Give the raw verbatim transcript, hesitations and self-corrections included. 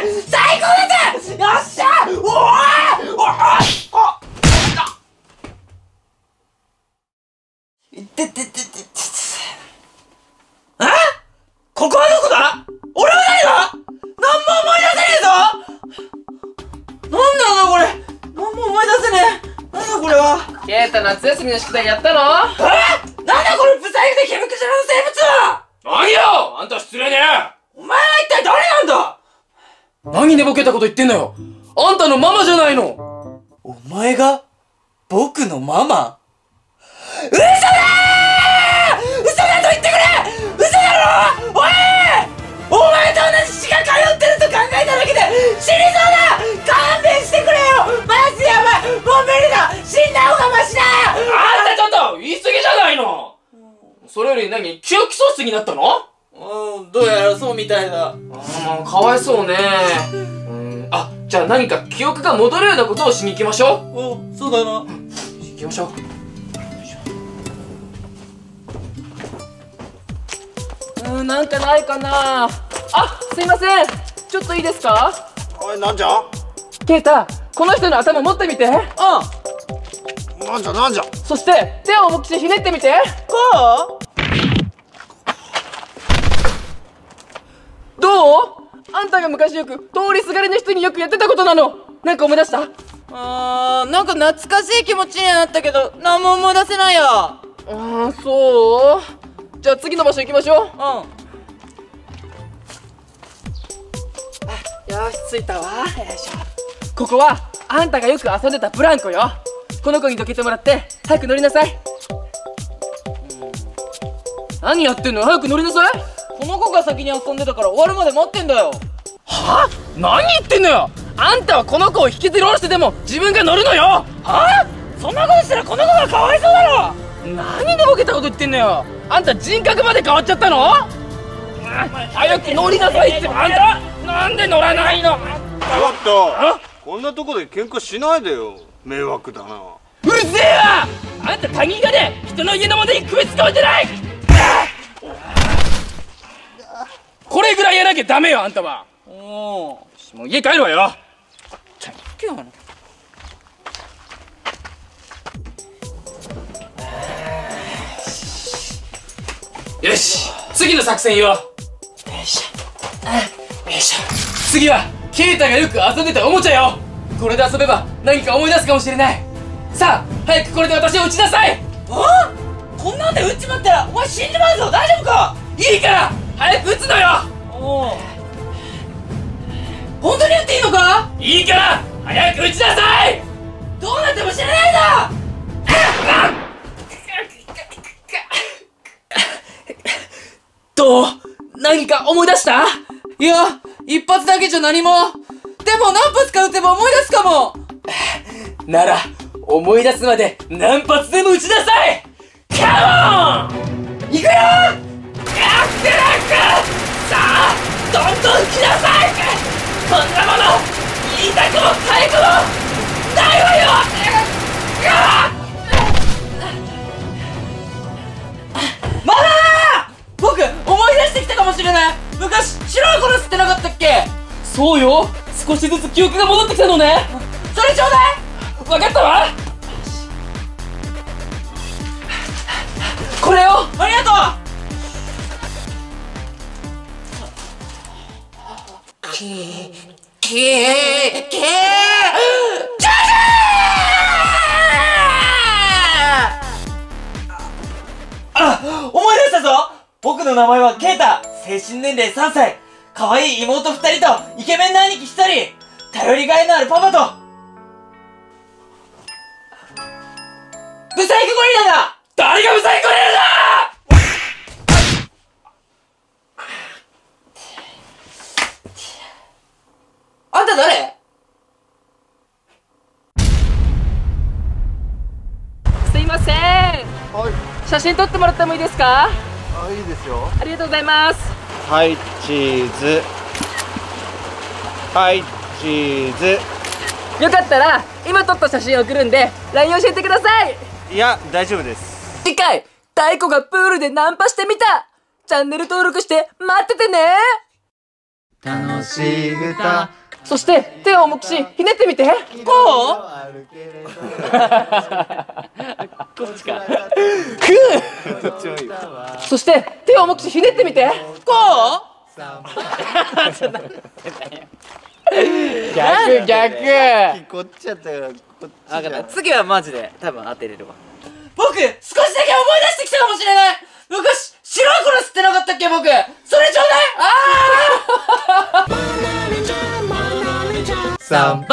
最高だぜ。よっしゃ。おーおーいってってってってって。え？ここはどこだ？俺は誰だ？何も思い出せねえぞ。なんだろうこれ。何も思い出せねえ。なんだこれは。 ケイタ、夏休みの宿題やったの？ え？なんだこれ、ブサイクで毛むくじゃらの生物は。 何よ、あんた失礼ね。 お前は一体誰なんだ？ 何でボケたこと言ってんのよ。あんたのママじゃないの。 お前が僕のママ？嘘だー！嘘だと言ってくれ！嘘だろ！おい！お前と同じ血が通ってると考えただけで死にそうだ！勘弁してくれよ！マジやばい！もう無理だ！死んだ方がマシだ！ あんたちょっと言い過ぎじゃないの。それより何、記憶喪失になったの？ うん、どうやらそうみたいだ。 ああ、かわいそうね。うん、あ、じゃあ何か記憶が戻るようなことをしに行きましょう。 お、そうだな。 行きましょう。うーん、なんかないかな。あ、すいません。ちょっといいですか？ おい、なんじゃ？ ケイタ、この人の頭持ってみて。うん。 なんじゃなんじゃ？ そして手を重くしてひねってみて。 こう？ どう？あんたが昔よく通りすがりの人によくやってたことなの。なんか思い出した？ あー、なんか懐かしい気持ちにはなったけど何も思い出せないや。 ああ、そう。じゃあ次の場所行きましょう。 うん。 よし、着いたわ。よいしょ。ここはあんたがよく遊んでたブランコよ。この子にどけてもらって早く乗りなさい。何やってんの？早く乗りなさい。 この子が先に遊んでたから終わるまで待ってんだよ。 はぁ？何言ってんのよ。あんたはこの子を引きずり下ろしてでも自分が乗るのよ。はぁ？そんなことしたらこの子がかわいそうだろ。何でボケたこと言ってんのよ。あんた人格まで変わっちゃったの？早く乗りなさいって。あんたなんで乗らないの？ ちょっと、こんなとこで喧嘩しないでよ。迷惑だな。 うるせえわ。あんた他人がね、人の家のものに食いつかめてない。これぐらいやらなきゃダメよ、あんたは。 おお。 もう家帰るわよ。 じゃあ行けよ。 よし、次の作戦よ。よいしょ。よいしょ。次はケイタがよく遊んでたおもちゃよ。これで遊べば何か思い出すかもしれない。さあ早くこれで私を撃ちなさい。 あ？こんなんで撃っちまったらお前死んじまうぞ。大丈夫か？ いいから早く撃つのよ。 おお。本当に撃っていいのか？ いいから早く撃ちなさい。 どうなっても知らないぞ。 どう？何か思い出した？ いや、一発だけじゃ何も。でも何発か撃てば思い出すかも。 なら思い出すまで何発でも撃ちなさい。カモン。 行くよ。 やってなく。さあどんどん来なさい。こんなもの言いたくもかゆくもないわよ。 ママー！僕思い出してきたかもしれない。昔白い子吸ってなかったっけ？ そうよ。少しずつ記憶が戻ってきたのね。 それちょうだい。 分かったわ。これを。 ありがとう。けーけーけーあ、思い出したぞ。僕の名前はケイタ。精神年齢さんさい。可愛い妹ふたりとイケメンな兄貴ひとり。頼りがいのあるパパとブサイクゴリラだ。 誰がブサイクゴリラだ。 あんた誰？ すいません。 はい。 写真撮ってもらってもいいですか？ あ、いいですよ。 ありがとうございます。 はい、チーズ。はい、チーズ。 よかったら今撮った写真送るんで ライン 教えてください。 いや、大丈夫です。 次回太鼓がプールでナンパしてみた。チャンネル登録して待っててね。 楽しい歌。 そして手を重くしひねってみて。こうこっちか。ふどっちもいいよ。 そして手を重くしひねってみて。こう逆逆。 こっちやったよ。こっちじゃん。 分かった。次はマジで多分当てれるわ。 僕、少しだけ思い出してきたかもしれない。昔、白い粉吸ってなかったっけ僕。それちょうだい。ああ。サンバ